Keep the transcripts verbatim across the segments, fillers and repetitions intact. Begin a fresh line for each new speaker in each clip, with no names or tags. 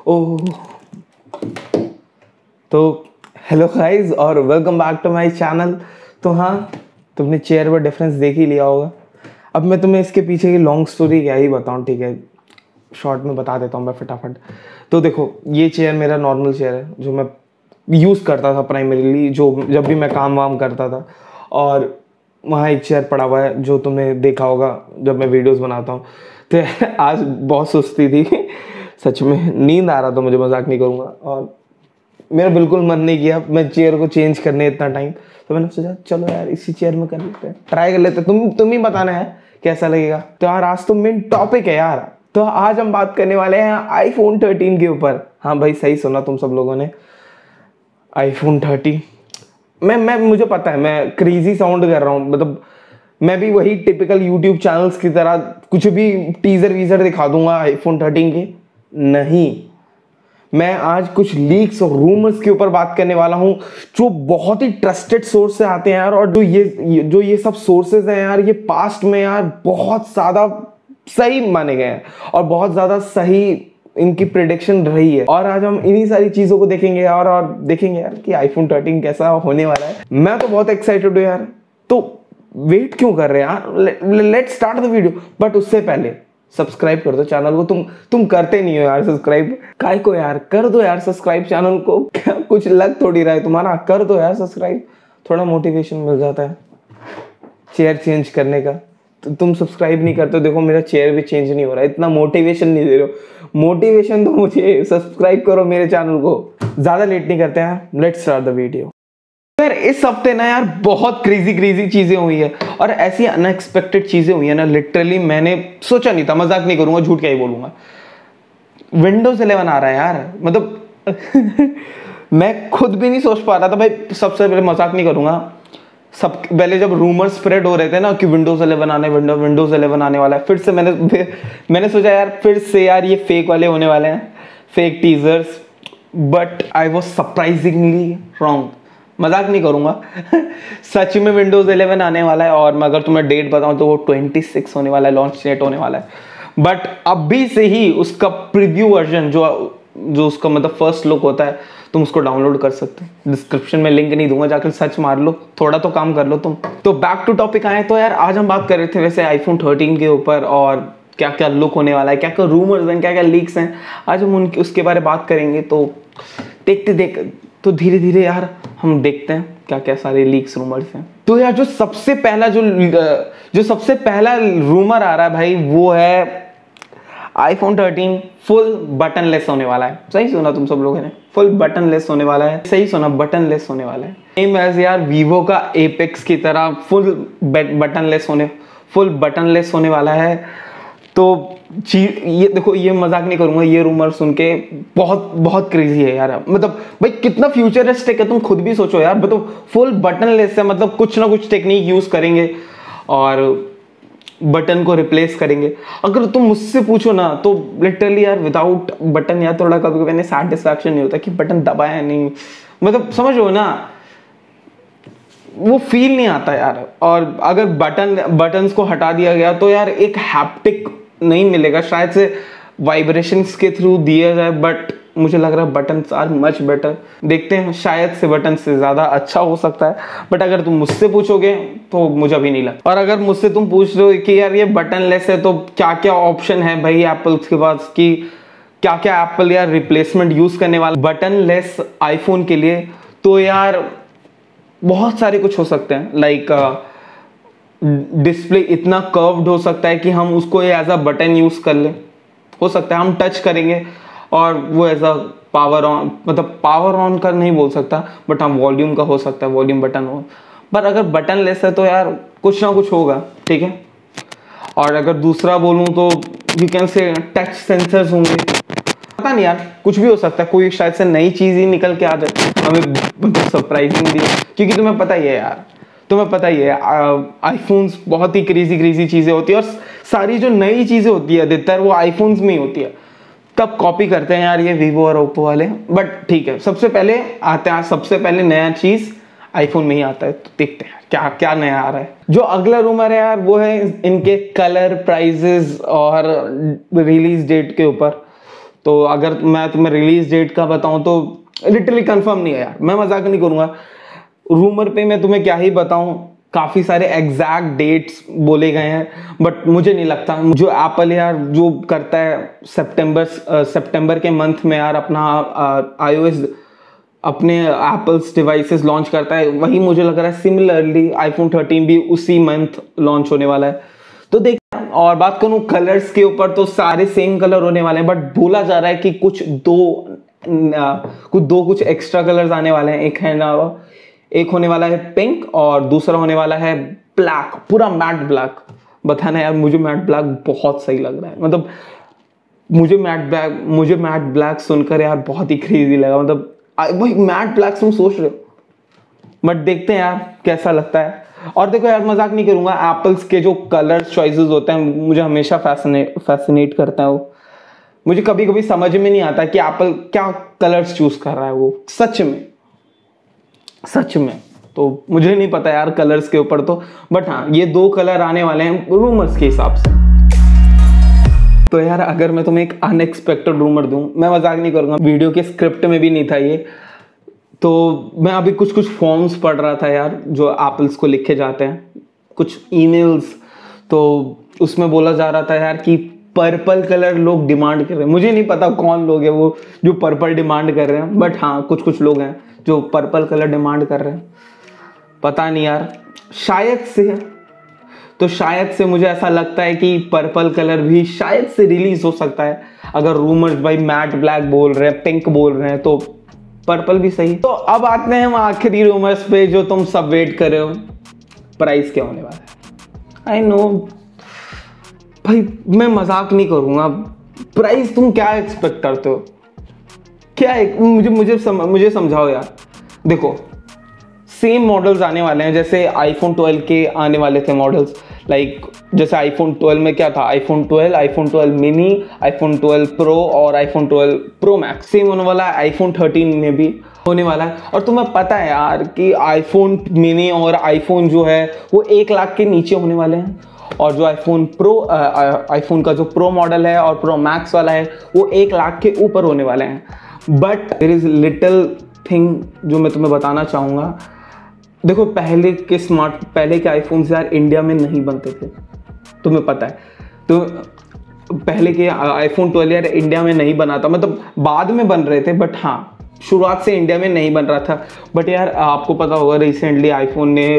ओह, तो hello guys और welcome back to my channel. तो हाँ, तुमने चेयर पर डिफरेंस देख ही लिया होगा। अब मैं तुम्हें इसके पीछे की लॉन्ग स्टोरी क्या ही बताऊँ, ठीक है, शॉर्ट में बता देता हूँ मैं फटाफट। तो देखो, ये चेयर मेरा नॉर्मल चेयर है जो मैं यूज़ करता था प्राइमरीली, जो जब भी मैं काम वाम करता था। और वहाँ एक चेयर पड़ा हुआ है जो तुमने देखा होगा जब मैं वीडियोस बनाता हूँ। तो आज बहुत सुस्ती थी सच में, नींद आ रहा था मुझे, मजाक नहीं करूँगा। और मेरा बिल्कुल मन नहीं किया मैं चेयर को चेंज करने इतना टाइम। तो मैंने सोचा चलो यार इसी चेयर में कर लेते हैं, ट्राई कर लेते हैं। तुम तुम ही बताना है कैसा लगेगा। तो यार आज तो मेन टॉपिक है यार। तो आज हम बात करने वाले हैं आईफोन थर्टीन के ऊपर। हाँ भाई, सही सुना तुम सब लोगों ने, आईफोन थर्टीन। मैं मैं मुझे पता है मैं क्रेजी साउंड कर रहा हूँ, मतलब मैं भी वही टिपिकल यूट्यूब चैनल्स की तरह कुछ भी टीजर वीजर दिखा दूंगा आईफोन थर्टीन के। नहीं, मैं आज कुछ लीक्स और रूमर्स के ऊपर बात करने वाला हूं जो बहुत ही ट्रस्टेड सोर्स से आते हैं यार। और जो ये जो ये सब सोर्सेज हैं यार, ये पास्ट में यार बहुत ज्यादा सही माने गए हैं और बहुत ज्यादा सही इनकी प्रेडिक्शन रही है। और आज हम इन्हीं सारी चीजों को देखेंगे यार, और देखेंगे यार कि आईफोन थर्टीन कैसा होने वाला है। मैं तो बहुत एक्साइटेड हूँ यार। तो वेट क्यों कर रहे हैं यार, let's start the video. But उससे पहले सब्सक्राइब कर दो चैनल को। तुम तुम करते नहीं हो यार सब्सक्राइब, काय को यार कर दो यार सब्सक्राइब चैनल को। क्या कुछ लग थोड़ी रहा है तुम्हारा, कर दो यार सब्सक्राइब, थोड़ा मोटिवेशन मिल जाता है चेयर चेंज करने का। तो तुम सब्सक्राइब नहीं करते, देखो मेरा चेयर भी चेंज नहीं हो रहा है, इतना मोटिवेशन नहीं दे रहे हो। मोटिवेशन तो मुझे, सब्सक्राइब करो मेरे चैनल को। ज्यादा लेट नहीं करते हैं, लेट्स स्टार्ट द वीडियो। यार इस हफ्ते ना यार बहुत क्रेजी क्रेजी चीजें हुई है और ऐसी अनएक्सपेक्टेड चीजें हुई है ना, लिटरली मैंने सोचा नहीं था। मजाक नहीं करूंगा, झूठ क्या ही बोलूंगा। विंडोज इलेवन आ रहा है यार, मतलब मैं खुद भी नहीं सोच पा रहा था भाई। सबसे पहले मजाक नहीं करूंगा, सब पहले जब रूमर स्प्रेड हो रहे थे ना कि विंडोज इलेवन आने विंडो विंडोज इलेवन आने वाला है, फिर से मैंने मैंने सोचा यार फिर से यार ये फेक वाले होने वाले हैं, fake teasers. But I was surprisingly wrong, मजाक नहीं करूंगा सच में विंडोज इलेवन आने वाला है। और मैं अगर तुम्हें डेट बताऊं तो वो छब्बीस होने वाला है, लॉन्च डेट होने वाला है। बट अभी से ही उसका प्रीव्यू वर्जन जो जो उसका मतलब फर्स्ट लुक होता है, तुम उसको डाउनलोड कर सकते हो। डिस्क्रिप्शन में लिंक नहीं दूंगा, जाकर सर्च मार लो, थोड़ा तो काम कर लो तुम। तो बैक टू टॉपिक आए। तो यार आज हम बात कर रहे थे वैसे आईफोन थर्टीन के ऊपर, और क्या क्या लुक होने वाला है, क्या क्या रूमर्स हैं, क्या क्या लीक्स हैं, आज हम उनके उसके बारे में बात करेंगे। तो देखते देख तो धीरे धीरे यार हम देखते हैं क्या क्या सारे लीक्स रूमर्स हैं। तो यार जो सबसे पहला जो जो सबसे पहला रूमर आ रहा है भाई, वो है iPhone thirteen full buttonless होने वाला है। सही सुना तुम सब लोगों ने, फुल बटन लेस होने वाला है। सही सुना, बटन लेस होने वाला है। सेम एज यार वीवो का एपेक्स की तरह फुल बटन लेस होने फुल बटन लेस होने वाला है। तो ये देखो, ये मजाक नहीं करूंगा, ये रूमर सुन के बहुत बहुत क्रेजी है यार। मतलब भाई कितना फ्यूचरिस्टिक है, तुम खुद भी सोचो यार। मतलब फुल बटन लेस है, मतलब कुछ ना कुछ टेक्निक यूज करेंगे और बटन को रिप्लेस करेंगे। अगर तुम मुझसे पूछो ना तो लिटरली यार विदाउट बटन यार थोड़ा कभी कभी सेटिस्फैक्शन नहीं होता कि बटन दबाया नहीं, मतलब समझो ना, वो फील नहीं आता यार। और अगर बटन बटन्स को हटा दिया गया तो यार एक हैप्टिक नहीं मिलेगा, शायद से वाइब्रेशंस के थ्रू दिया जाए। बट मुझे लग रहा है बटन्स आर मच बेटर। देखते हैं, शायद से बटन से ज्यादा अच्छा हो सकता है। बट अगर तुम मुझसे पूछोगे तो मुझे अभी नहीं लगता। और अगर मुझसे तुम पूछ रहे हो कि यार ये बटन लेस है तो क्या क्या ऑप्शन है भाई एप्पल के पास, कि क्या क्या एप्पल यार रिप्लेसमेंट यूज करने वाला बटन लेस आईफोन के लिए, तो यार बहुत सारे कुछ हो सकते हैं। लाइक डिस्प्ले इतना कर्व्ड हो सकता है कि हम उसको एज अ बटन यूज कर लें। हो सकता है हम टच करेंगे और वो एज अ पावर ऑन, मतलब पावर ऑन कर नहीं बोल सकता, बट हम वॉल्यूम का हो सकता है, वॉल्यूम बटन हो। पर अगर बटन लेस है तो यार कुछ ना कुछ होगा, ठीक है। और अगर दूसरा बोलूं तो you can say touch sensors होंगे, पता नहीं यार, कुछ भी हो सकता है। कोई शायद से नई चीज ही निकल के आ जाए हमें सरप्राइजिंग भी, क्योंकि तुम्हें पता ही है यार, तुम्हें पता ही है आईफोन्स बहुत ही क्रेजी क्रेजी चीजें होती है। और सारी जो नई चीजें होती है अधिकतर वो आईफोन्स में ही होती है। तब कॉपी करते हैं यार ये वीवो और ओप्पो वाले। बट ठीक है, सबसे पहले आते हैं, सबसे पहले नया चीज आईफोन में ही आता है। तो देखते हैं क्या क्या नया आ रहा है। जो अगला रूमर है यार वो है इनके कलर, प्राइजेस और रिलीज डेट के ऊपर। तो अगर मैं तुम्हें रिलीज डेट का बताऊं तो लिटरली कंफर्म नहीं है यार, मैं मजाक नहीं करूंगा। रूमर पे मैं तुम्हें क्या ही बताऊं, काफी सारे एग्जैक्ट डेट्स बोले गए हैं, बट मुझे नहीं लगता। जो एप्पल यार जो करता है सितंबर सितंबर के मंथ में यार अपना आईओएस अपने एप्पल्स डिवाइसेस लॉन्च करता है, वही मुझे लग रहा है सिमिलरली आईफोन थर्टीन भी उसी मंथ लॉन्च होने वाला है। तो देख, और बात करूं कलर्स के ऊपर तो सारे सेम कलर होने वाले हैं, बट बोला जा रहा है कि कुछ दो कुछ दो कुछ एक्स्ट्रा कलर्स आने वाले हैं। एक है ना, एक होने वाला है पिंक और दूसरा होने वाला है ब्लैक, पूरा मैट ब्लैक। बताना यार, मुझे मैट ब्लैक बहुत सही लग रहा है। मतलब मुझे मैट ब्लैक मुझे मैट ब्लैक सुनकर यार बहुत ही क्रेजी लगा। मतलब वही मैट ब्लैक तुम सोच रहे हो, बट देखते हैं यार कैसा लगता है। और देखो यार, मजाक नहीं करूंगा, एप्पल्स के जो कलर चॉइसेस होते हैं मुझे हमेशा फैसिनेट फैसिनेट करता है। वो मुझे कभी कभी समझ में नहीं आता कि एप्पल क्या कलर्स चूज कर रहा है, वो सच में सच में तो मुझे नहीं पता यार कलर्स के ऊपर तो, बट हाँ ये दो कलर आने वाले हैं रूमर्स के हिसाब से। तो यार अगर मैं तुम्हें एक अनएक्सपेक्टेड रूमर दूं, मैं मजाक नहीं करूंगा, वीडियो के स्क्रिप्ट में भी नहीं था ये, तो मैं अभी कुछ कुछ फॉर्म्स पढ़ रहा था यार जो एप्पल्स को लिखे जाते हैं, कुछ ईमेल्स, तो उसमें बोला जा रहा था यार कि पर्पल कलर लोग डिमांड कर रहे हैं। मुझे नहीं पता कौन लोग हैं वो जो पर्पल डिमांड कर रहे हैं, बट हाँ कुछ कुछ लोग हैं जो पर्पल कलर डिमांड कर रहे हैं। पता नहीं यार, शायद से तो शायद से मुझे ऐसा लगता है कि पर्पल कलर भी शायद से रिलीज हो सकता है। अगर रूमर्स भाई मैट ब्लैक बोल रहे हैं, पिंक बोल रहे हैं, तो पर्पल भी सही। तो अब आते हैं हम आखिरी रूमर्स पे जो तुम सब वेट कर रहे हो, प्राइस क्या होने वाला है। आई नो भाई, मैं मजाक नहीं करूंगा, प्राइस तुम क्या एक्सपेक्ट करते हो, क्या एक, मुझे मुझे सम, मुझे समझाओ यार। देखो सेम मॉडल्स आने वाले हैं जैसे आईफोन ट्वेल्व के आने वाले थे मॉडल्स, लाइक जैसे आईफोन ट्वेल्व में क्या था, iPhone twelve, iPhone twelve mini, iPhone twelve pro और iPhone twelve pro max. Same होने वाला है आईफोन थर्टीन में भी होने वाला है। और तुम्हें पता है यार कि आईफोन मिनी और आईफोन जो है वो एक लाख के नीचे होने वाले हैं, और जो आईफोन प्रो आईफोन का जो प्रो मॉडल है और प्रो मैक्स वाला है वो एक लाख के ऊपर होने वाले हैं। But there is little thing जो मैं तुम्हें बताना चाहूँगा। देखो पहले के स्मार्ट पहले के आईफोन्स यार इंडिया में नहीं बनते थे, तुम्हें पता है। तो पहले के आईफोन ट्वेल्व यार इंडिया में नहीं बना था, मतलब बाद में बन रहे थे, बट हाँ शुरुआत से इंडिया में नहीं बन रहा था। बट यार आपको पता होगा रिसेंटली आईफोन ने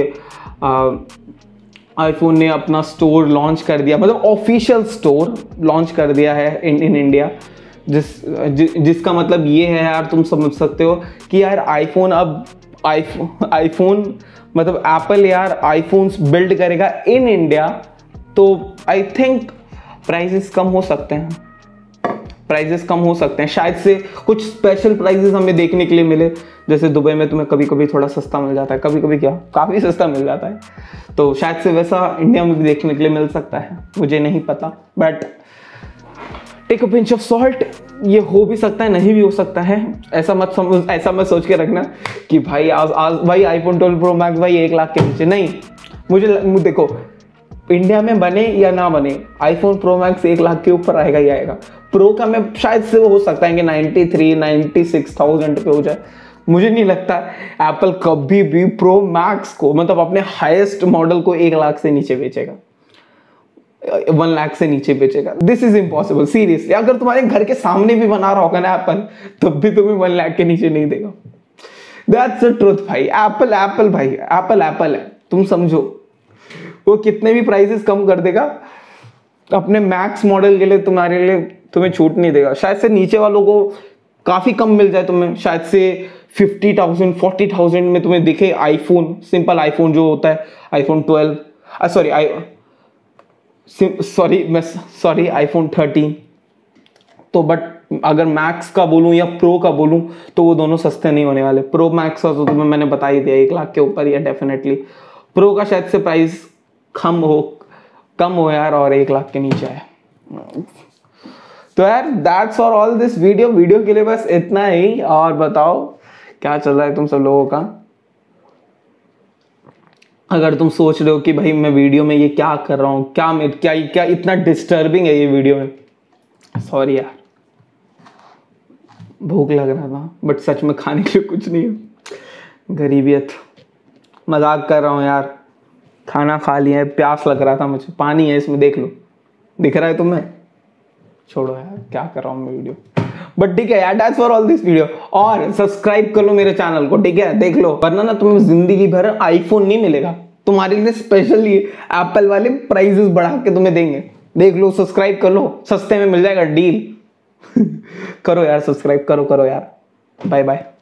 आईफोन ने अपना स्टोर लॉन्च कर दिया, मतलब ऑफिशियल स्टोर लॉन्च कर दिया है इन इन इंडिया, जिस जि, जिसका मतलब ये है यार, तुम समझ सकते हो कि यार आईफोन अब आईफोन आईफोन मतलब एप्पल यार आईफोन्स बिल्ड करेगा इन इंडिया। तो आई थिंक प्राइसेस कम हो सकते हैं, प्राइसेस कम हो सकते हैं शायद से, कुछ स्पेशल प्राइसेस हमें देखने के लिए मिले। जैसे दुबई में तुम्हें कभी कभी थोड़ा सस्ता मिल जाता है, कभी कभी क्या काफ़ी सस्ता मिल जाता है, तो शायद से वैसा इंडिया में भी देखने के लिए मिल सकता है, मुझे नहीं पता। But take a pinch of salt, ये हो भी सकता है नहीं भी हो सकता है। ऐसा मत समझ ऐसा मत सोच के रखना कि भाई आज आज भाई आईफोन ट्वेल्व प्रो मैक्स भाई एक लाख के नीचे नहीं। मुझे देखो इंडिया में बने या ना बने आईफोन प्रो मैक्स एक लाख के ऊपर आएगा ही आएगा। प्रो का मैं शायद से वो हो सकता है कि ninety three ninety six thousand पे हो जाए। मुझे नहीं लगता एप्पल कभी भी प्रो मैक्स को मतलब अपने हाईएस्ट मॉडल को एक लाख से नीचे बेचेगा, वन लाख से नीचे बेचेगा। This is impossible seriously. अगर तुम्हारे घर के सामने भी बना रहा होगा ना एप्पल, तब भी तुम्हें वन लाख के नीचे नहीं देगा। दैट्स द ट्रुथ भाई। एप्पल एप्पल भाई एप्पल एप्पल है, तुम समझो। वो कितने भी प्राइसेस कम कर देगा, अपने मैक्स मॉडल के लिए तुम्हारे लिए तुम्हें छूट नहीं देगा। शायद से नीचे वालों को काफी कम मिल जाए तुम्हें, शायद से फिफ्टी थाउजेंड फोर्टी थाउजेंड में तुम्हें दिखे आईफोन, सिंपल आईफोन जो होता है iPhone twelve sorry I sorry मैं सॉरी आईफोन थर्टीन। तो बट अगर मैक्स का बोलूं या प्रो का बोलूं तो वो दोनों सस्ते नहीं होने वाले। प्रो मैक्स का तो तुम्हें मैंने बता ही दिया एक लाख के ऊपर ही है डेफिनेटली। प्रो का शायद से प्राइस कम हो कम हो यार और एक लाख के नीचे है। तो यार that's for all this video video के लिए बस इतना ही। और बताओ क्या चल रहा है तुम सब लोगों का। अगर तुम सोच रहे हो कि भाई मैं वीडियो में ये क्या कर रहा हूँ, क्या मैं क्या क्या इतना डिस्टर्बिंग है ये वीडियो में, सॉरी यार। भूख लग रहा था बट सच में खाने के लिए कुछ नहीं है। गरीबियत, मजाक कर रहा हूँ यार। खाना खा लिया है, प्यास लग रहा था मुझे, पानी है इसमें देख लो, दिख रहा है तुम्हें? छोड़ो यार, क्या कर रहा हूँ मैं वीडियो। बट ठीक है यार, that's for all this video. और सब्सक्राइब कर लो मेरे चैनल को, ठीक है? देख लो, वरना ना तुम्हें जिंदगी भर आईफोन नहीं मिलेगा, तुम्हारे लिए स्पेशली एप्पल वाले प्राइजेस बढ़ा के तुम्हें देंगे। देख लो, सब्सक्राइब कर लो, सस्ते में मिल जाएगा डील। करो यार सब्सक्राइब, करो करो यार। Bye bye.